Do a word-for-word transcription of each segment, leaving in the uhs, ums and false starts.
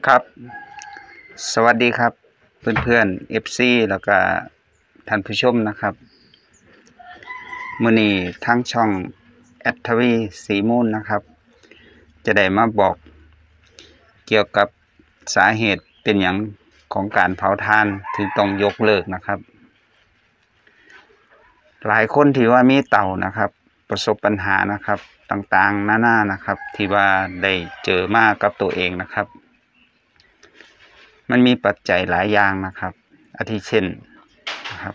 ครับสวัสดีครับเพื่อนๆ เอฟ ซี แล้วก็ท่านผู้ชมนะครับมื้อนี้ทั้งช่องแอดทวีสีมูลนะครับจะได้มาบอกเกี่ยวกับสาเหตุเป็นอย่างของการเผาถ่านถึงต้องยกเลิกนะครับหลายคนที่ว่ามีเตานะครับประสบปัญหานะครับต่างๆนานานะครับที่ว่าได้เจอมากับตัวเองนะครับมันมีปัจจัยหลายอย่างนะครับอาทิเช่นนะครับ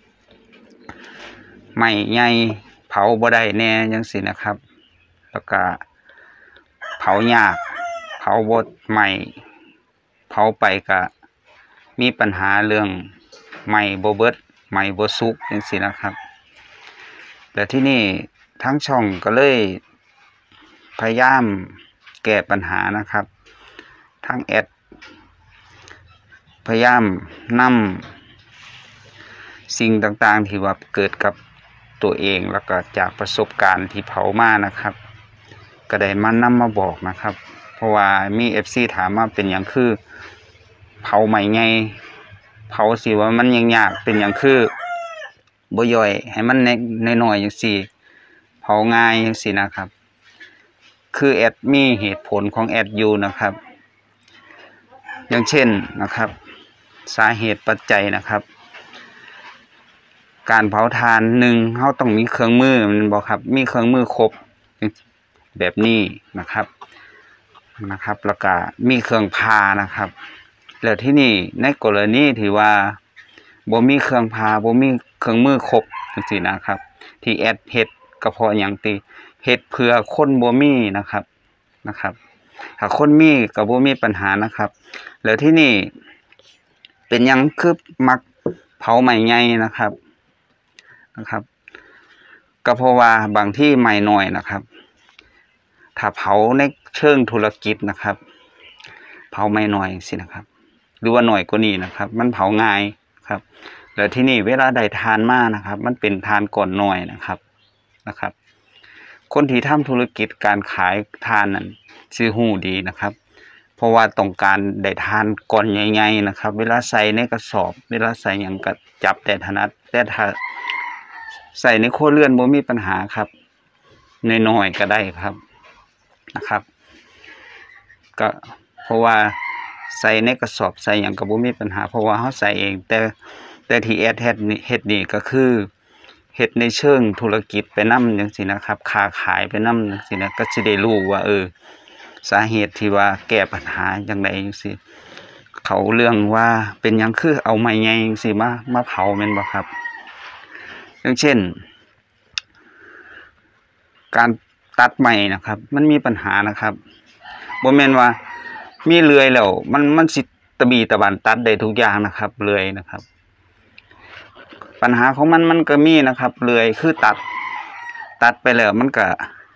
ไม้ใหญ่เผาบ่ได้แน่จังซี่นะครับแล้วก็เผายากเผาบ่ไหม้เผาไปก็มีปัญหาเรื่องไหม้บ่เบิดไหม้บ่สุกจังซี่นะครับแต่ที่นี่ทั้งช่องก็เลยพยายามแก้ปัญหานะครับทั้งแอดพยายามนำสิ่งต่างๆที่ว่าเกิดกับตัวเองแล้วก็จากประสบการณ์ที่เผามานะครับก็ได้มานำมาบอกนะครับเพราะว่ามี เอฟ ซี ถามมาเป็นอย่างคือเผาใหม่ไงเผาสิว่ามันยังยากเป็นอย่างคือบ่ย่อยให้มันน้อยๆจังซี่เผาง่ายจังซี่นะครับคือแอดมีเหตุผลของแอดอยู่นะครับอย่างเช่นนะครับสาเหตุปัจจัยนะครับการเผาถ่านหนึ่งเขาต้องมีเครื่องมือมันบอกครับมีเครื่องมือครบแบบนี้นะครับนะครับแล้วก็มีเครื่องพานะครับแล้วที่นี่ในกรณีที่ว่าบ่มีเครื่องพาบ่มีเครื่องมือครบจังซี่นะครับที่แอดเฮ็ดก็เพราะหยังติเฮ็ดเพื่อคนบ่มีนะครับนะครับถ้าคนมีก็บ่มีปัญหานะครับแล้วที่นี่เป็นหยังคือมักเผาใหม่ใหญ่นะครับนะครับก็เพราะว่าบางที่ใหม่น้อยนะครับถ้าเผาในเชิงธุรกิจนะครับเผาไม่น้อยสินะครับหรือว่าหน่อยกว่านี้นะครับมันเผาง่ายครับแล้วที่นี่เวลาได้ทานมานะครับมันเป็นทานก่อนหน่อยนะครับนะครับคนที่ทำธุรกิจการขายทานนั้นสิฮู้ดีนะครับเพราะว่าต้องการได้ทานก่อนใหญ่ๆนะครับเวลาใส่ในกระสอบเวลาใส่หยังก็จับแต่ถนัดแต่ถ้าใส่ในครัวเรือนบ่มีปัญหาครับน้อยๆก็ได้ครับนะครับก็เพราะว่าใส่ในกระสอบใส่หยังก็บ่มีปัญหาเพราะว่าเฮาใส่เองแต่แต่ที่แอดเฮ็ดนี่เฮ็ดนี่ก็คือเฮ็ดในเชิงธุรกิจไปนำจังซี่นะครับค้าขายไปนำจังซี่นะก็สิได้รู้ว่าเออสาเหตุที่ว่าแก้ปัญหาจังไดจังซี่เขาเรื่องว่าเป็นหยังคือเอาไม้ใหญ่จังซี่มามาเผาแม่นบ่ครับอย่างเช่นการตัดไม้นะครับมันมีปัญหานะครับบ่แม่นว่ามีเลื่อยแล้วมันมันสิตะบีตะบันตัดได้ทุกอย่างนะครับเลื่อยนะครับปัญหาของมันมันก็มีนะครับเลื่อยคือตัดตัดไปแล้วมันก็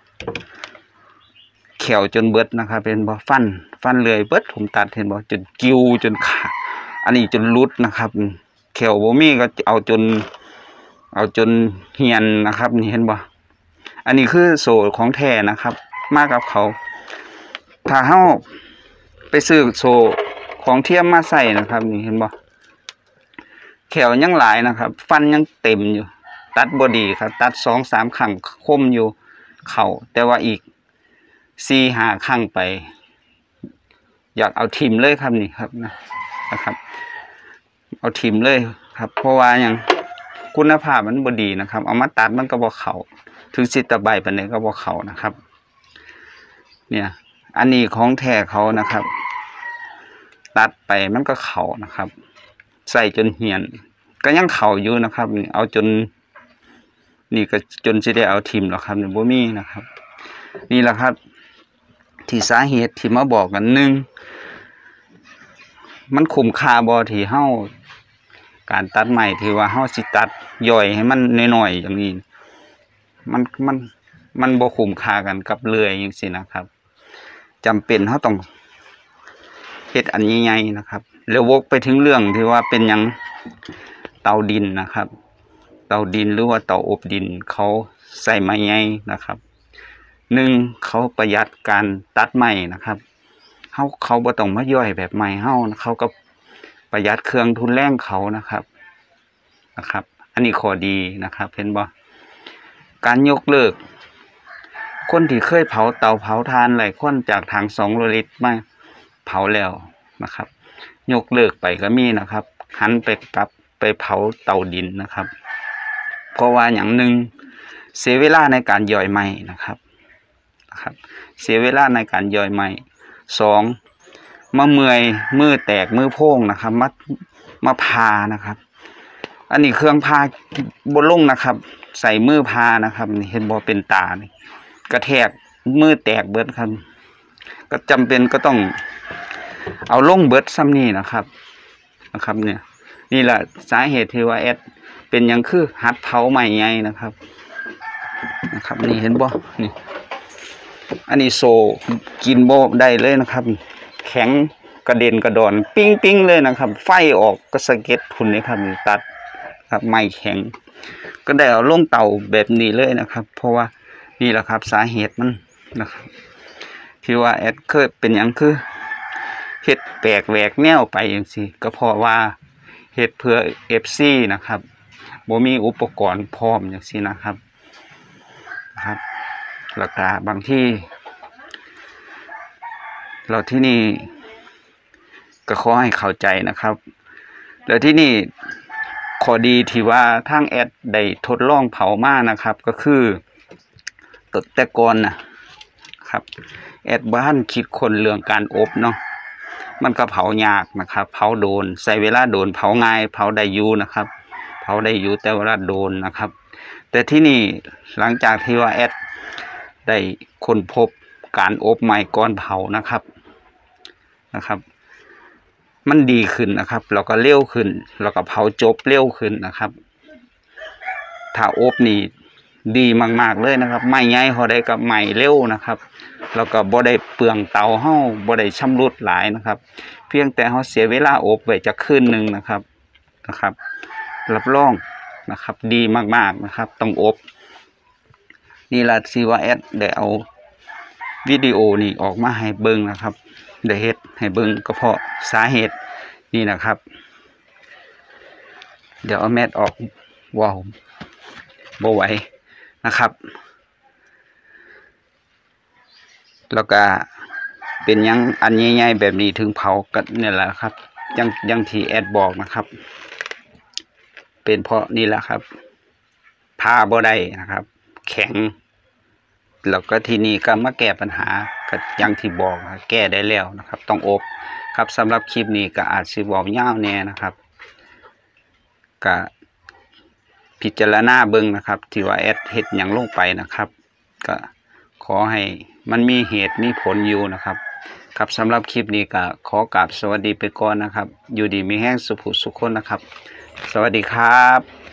เขียวจนเบิดนะครับเป็นบ่ฟันฟันเลื่อยเบิดผมตัดเห็นบ่จนกิ้วจนขาดอันนี้จนรุดนะครับเขียวบ่มีก็เอาจนเอาจนเหี่ยนนะครับนี่เห็นบ่อันนี้คือโซ่ของแท้นะครับมากับเขาถ้าเฮาไปซื้อโซ่ของเทียมมาใส่นะครับนี่เห็นบ่แขวยังหลายนะครับฟันยังเต็มอยู่ตัดบ่ดีครับตัด สองสาม ครั้งคมอยู่เข้าแต่ว่าอีก สี่ห้า ครั้งไปอยากเอาทิ่มเลยครับนี่ครับนะครับเอาทิ่มเลยครับเพราะว่าหยังคุณภาพมันบ่ดีนะครับเอามาตัดมันก็บ่เข้าถึงสิตะไบปานใดก็บ่เข้านะครับเนี่ยอันนี้ของแท้เขานะครับตัดไปมันก็เข้านะครับใส่จนเหี่ยนก็ยังเข้าอยู่นะครับนี่เอาจนนี่ก็จนสิได้เอาทิ่มแล้วครับนี่บ่มีนะครับนี่แหละครับที่สาเหตุที่มาบอกกันหนึ่งมันคุ้มค่าบ่ที่เฮาการตัดไม้ที่ว่าเฮาสิตัดย่อยให้มันน้อยๆอย่างนี้มันมันมันบ่คุ้มค่ากันกับเลื่อยจังซี่นะครับจำเป็นเฮาต้องเฮ็ดอันใหญ่ๆนะครับแล้ววกไปถึงเรื่องที่ว่าเป็นหยังเตาดินนะครับเตาดินหรือว่าเตาอบดินเขาใส่ไม้ใหญ่นะครับหนึ่งเขาประหยัดการตัดไม้นะครับเฮาเขาบ่ต้องมาย่อยแบบใหม่เฮาเขาก็ประหยัดเครื่องทุนแรงเขานะครับนะครับ อันนี้ข้อดีนะครับเห็นบ่การยกเลิกคนที่เคยเผาเตาเผาถ่านหลายคนจากถังสองลิตรมาเผาแล้วนะครับยกเลิกไปก็มีนะครับหันไปกลับไปเผาเตาดินนะครับเพราะว่าอย่างหนึ่งเสียเวลาในการย่อยไหม้นะครับนะครับเสียเวลาในการย่อยไหม้สองมาเมื่อยมือแตกมือโพ่งนะครับมามาพานะครับอันนี้เครื่องพาบนลงนะครับใส่มือพานะครับเห็นบ่เป็นตานี่กระแทกมือแตกเบิดครับก็จำเป็นก็ต้องเอาลงเบิดซ้ำนี่นะครับนะครับเนี่ยนี่แหละสาเหตุที่ว่าแอดเป็นยังคือหัดเผาใหม่ไงนะครับนะครับนี่เห็นบ่นี่อันนี้โซกินโบได้เลยนะครับแข็งกระเด็นกระดอนปิ้งปิ้งเลยนะครับไฟออกก็สะเก็ดทุนนี่ครับตัดครับไม้แข็งก็ได้เอาลงเตาแบบนี้เลยนะครับ เพราะว่านี่แหละครับสาเหตุมันนะครับที่ว่าแอดเคยเป็นอย่างคือเฮ็ดแปลกแหวกแนวไปอย่างสิก็เพราะว่าเฮ็ดเพื่อ เอฟ ซี นะครับบ่มีอุปกรณ์พร้อมอย่างสินะครับนะครับราคาบางที่เราที่นี่ก็ขอให้เข้าใจนะครับแล้วที่นี่ข้อดีที่ว่าทางแอดได้ทดลองเผามานะครับก็คือแต่ก่อนนะครับแอดบ้านคิดคนเรื่องการอบเนาะมันก็เผายากนะครับเผาโดนใส่เวลาโดนเผาง่ายเผาได้อยู่นะครับเผาได้อยู่แต่เวลาโดนนะครับแต่ที่นี่หลังจากที่ว่าแอดได้ค้นพบการอบใหม่ก่อนเผานะครับนะครับมันดีขึ้นนะครับแล้วก็เร็วขึ้นแล้วก็เผาจบเร็วขึ้นนะครับถ้าอบนี่ดีมากๆเลยนะครับไม่ง่ายพอได้กับใหม่เร็วนะครับแล้วก็บ่ได้เปลืองเตาเฮาบ่ได้ชำรุดหลายนะครับเพียงแต่เฮาเสียเวลาอบไว้จักคืนนึงนะครับนะครับรับรองนะครับดีมากๆนะครับต้องอบนี่ล่ะสิว่าแอดได้เอาวิดีโอนี่ออกมาให้เบิ่งนะครับได้เฮ็ดให้เบิ่งก็เพราะสาเหตุนี่นะครับเดี๋ยวเอาแมสออกว้าวบ่ไหวนะครับแล้วก็เป็นยังอันใหญ่ๆแบบนี้ถึงเผากันนี่แหละครับยังยังที่แอดบอกนะครับเป็นเพราะนี่แหละครับผ้าบ่ได้นะครับแข็งแล้วก็ที่นี่ก็มาแก้ปัญหาก็ยังที่บอกแก้ได้แล้วนะครับต้องอบครับสำหรับคลิปนี้ก็อาจสิบอกยาวแน่นะครับก็พิจารณาเบิ่งนะครับที่ว่าแอดเฮ็ดหยังลงไปนะครับก็ขอให้มันมีเหตุมีผลอยู่นะครับครับสำหรับคลิปนี้ก็ขอกราบสวัสดีไปก่อนนะครับอยู่ดีมีแห้งสุขสุขคนนะครับสวัสดีครับ